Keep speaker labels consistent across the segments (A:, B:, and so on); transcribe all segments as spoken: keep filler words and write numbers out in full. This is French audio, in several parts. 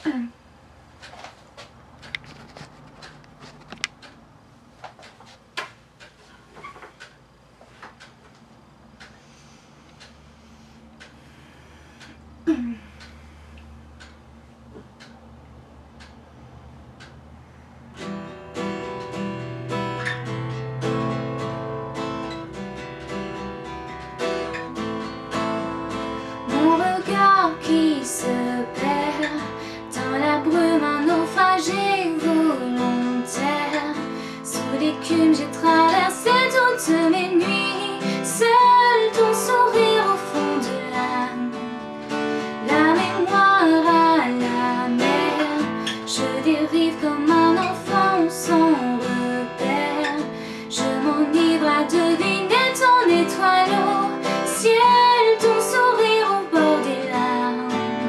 A: Qui se perd dans la brume, un naufragé volontaire. Sous l'écume j'ai traversé toutes mes nuits, seul ton sourire au fond de l'âme, la mémoire à la mer. Je dérive comme un enfant sans repère, je m'enivre à deviner ton étoile au ciel, ton sourire au bord des larmes.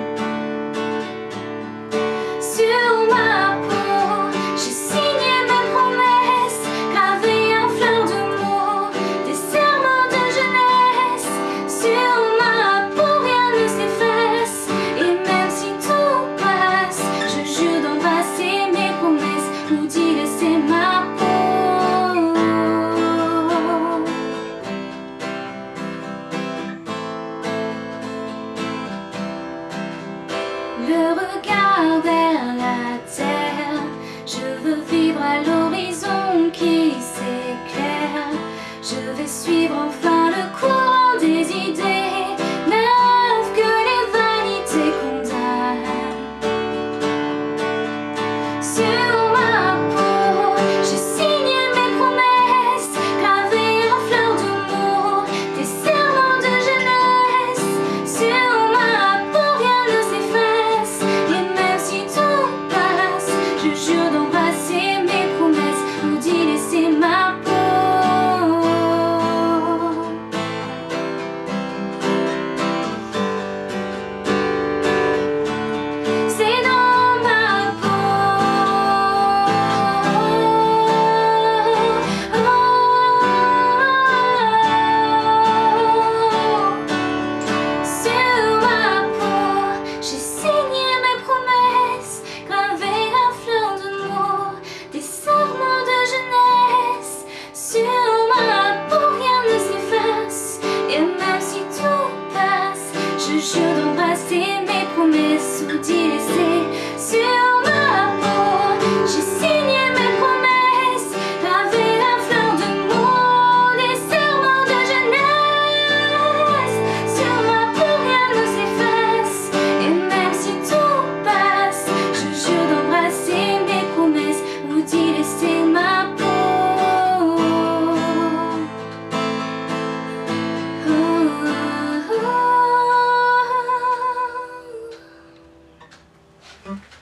A: Sur ma peau, j'ai signé mes promesses, gravé en fleurs de mots, des serments de jeunesse. Sur ma peau, rien ne s'efface, et même si tout passe, je jure d'embrasser mes promesses ou d'y laisser ma peau. Le regard vers la terre, je veux vivre à l'horizon qui s'éclaire. Je vais suivre enfin le courant des idées neuves que les vanités condamnent. Sur ma peau, j'ai signé mes promesses, gravées en fleurs de mots, des serments de jeunesse. Sur ma peau, rien ne s'efface, et même si tout passe, je jure d'embrasser mes promesses ou d'y laisser ma peau. C'est dans ma peau. Sur ma peau, j'ai signé mes promesses, gravées à fleurs de mots, des serments de jeunesse. Sur ma peau, rien ne s'efface, et même si tout passe, je jure d'embrasser mes promesses ou d'y laisser. Sur ma peau, j'ai signé mes promesses, gravées à fleurs de mots, des serments de jeunesse. Sur ma peau, rien ne s'efface, et même si tout passe, je jure d'embrasser mes promesses ou d'y laisser ma peau. Oh, oh, oh.